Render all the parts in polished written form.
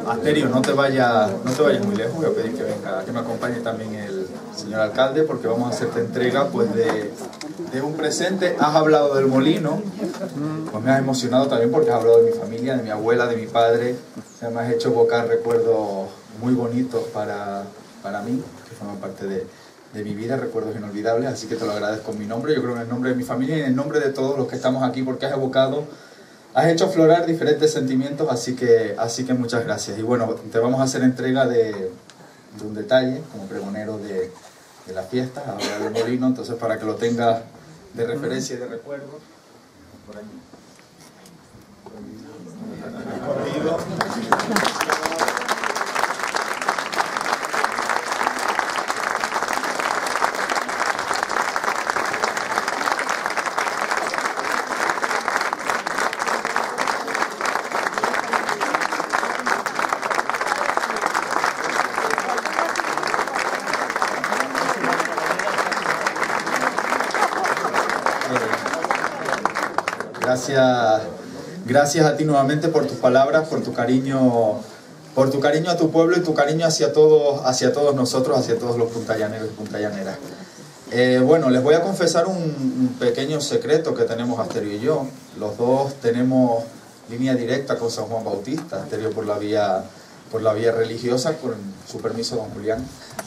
Asterio, no te vayas muy lejos. Voy a pedir que venga, que me acompañe también el señor alcalde, porque vamos a hacerte entrega pues de un presente. Has hablado del molino, pues me has emocionado también porque has hablado de mi familia, de mi abuela, de mi padre. O sea, me has hecho evocar recuerdos muy bonitos para mí, que forman parte de mi vida, recuerdos inolvidables, así que te lo agradezco en mi nombre, yo creo en el nombre de mi familia y en el nombre de todos los que estamos aquí, porque has evocado, has hecho aflorar diferentes sentimientos, así que muchas gracias. Y bueno, te vamos a hacer entrega de un detalle como pregonero de la fiesta, ahora del molino, entonces para que lo tengas de referencia y de recuerdo. Por allí. Gracias a ti nuevamente por tus palabras, por tu cariño a tu pueblo y tu cariño hacia todos nosotros, hacia todos los puntallaneros y puntallaneras. Bueno, les voy a confesar un pequeño secreto que tenemos Asterio y yo. Los dos tenemos línea directa con San Juan Bautista, Asterio por la vía religiosa, con su permiso don Julián,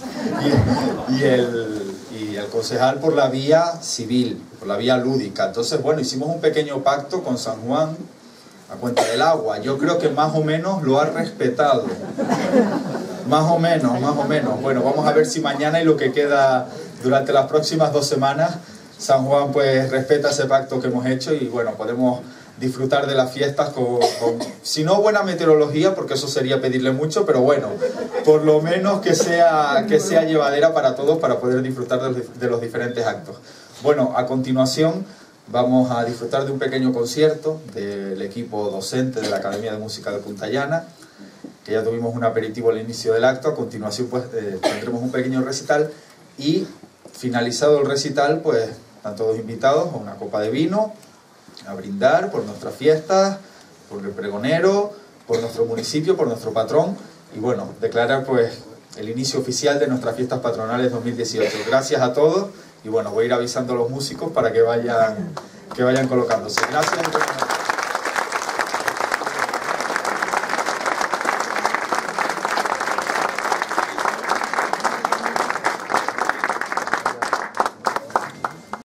y el concejal por la vía civil, por la vía lúdica. Entonces, bueno, hicimos un pequeño pacto con San Juan a cuenta del agua. Yo creo que más o menos lo ha respetado. Más o menos. Bueno, vamos a ver si mañana y lo que queda durante las próximas 2 semanas, San Juan pues respeta ese pacto que hemos hecho y bueno, podemos disfrutar de las fiestas con si no buena meteorología, porque eso sería pedirle mucho, pero bueno, por lo menos que sea llevadera para todos, para poder disfrutar de los diferentes actos. Bueno, a continuación vamos a disfrutar de un pequeño concierto del equipo docente de la Academia de Música de Puntallana, que ya tuvimos un aperitivo al inicio del acto. A continuación pues tendremos un pequeño recital y finalizado el recital pues están todos invitados a una copa de vino, a brindar por nuestras fiestas, por el pregonero, por nuestro municipio, por nuestro patrón y bueno, declarar pues el inicio oficial de nuestras fiestas patronales 2018. Gracias a todos y bueno, voy a ir avisando a los músicos para que vayan colocándose. Gracias.